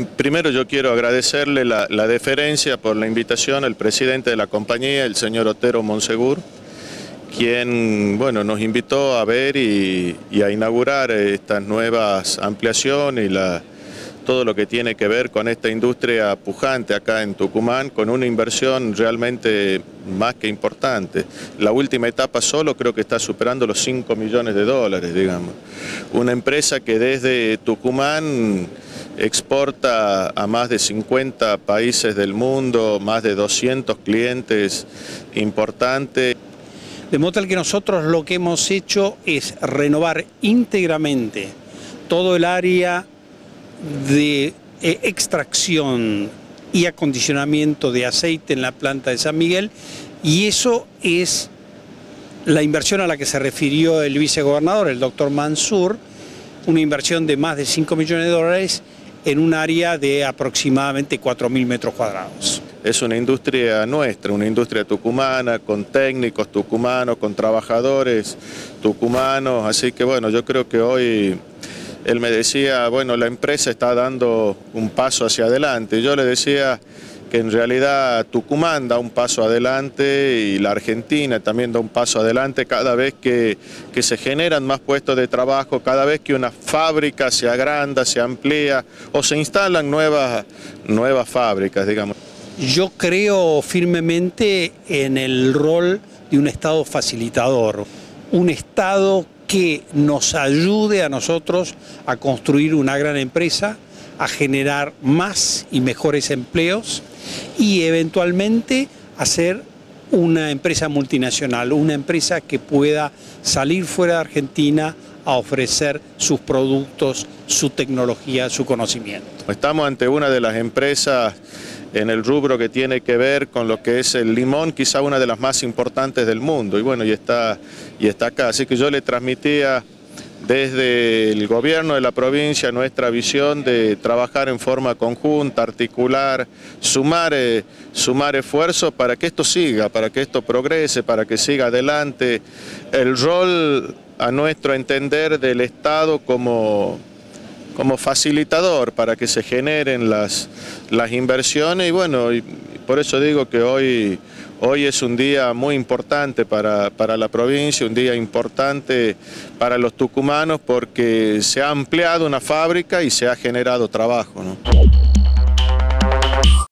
Primero yo quiero agradecerle la deferencia por la invitación al presidente de la compañía, el señor Otero Monsegur, quien nos invitó a ver y a inaugurar estas nuevas ampliaciones y todo lo que tiene que ver con esta industria pujante acá en Tucumán, con una inversión realmente más que importante. La última etapa solo creo que está superando los 5 millones de dólares, digamos. Una empresa que desde Tucumán exporta a más de 50 países del mundo, más de 200 clientes importantes. De modo tal que nosotros lo que hemos hecho es renovar íntegramente todo el área de extracción y acondicionamiento de aceite en la planta de San Miguel, y eso es la inversión a la que se refirió el vicegobernador, el doctor Mansur, una inversión de más de 5 millones de dólares en un área de aproximadamente 4.000 metros cuadrados. Es una industria nuestra, una industria tucumana, con técnicos tucumanos, con trabajadores tucumanos, así que yo creo que hoy él me decía, la empresa está dando un paso hacia adelante. Yo le decía que en realidad Tucumán da un paso adelante y la Argentina también da un paso adelante cada vez que se generan más puestos de trabajo, cada vez que una fábrica se agranda, se amplía o se instalan nuevas fábricas, digamos. Yo creo firmemente en el rol de un Estado facilitador, un Estado que nos ayude a nosotros a construir una gran empresa, a generar más y mejores empleos y eventualmente hacer una empresa multinacional, una empresa que pueda salir fuera de Argentina a ofrecer sus productos, su tecnología, su conocimiento. Estamos ante una de las empresas en el rubro que tiene que ver con lo que es el limón, quizá una de las más importantes del mundo, y está acá. Así que yo le transmitía desde el gobierno de la provincia nuestra visión de trabajar en forma conjunta, articular, sumar esfuerzos para que esto siga, para que esto progrese, para que siga adelante. El rol, a nuestro entender, del Estado como facilitador para que se generen las inversiones y por eso digo que hoy es un día muy importante para la provincia, un día importante para los tucumanos porque se ha ampliado una fábrica y se ha generado trabajo, ¿no?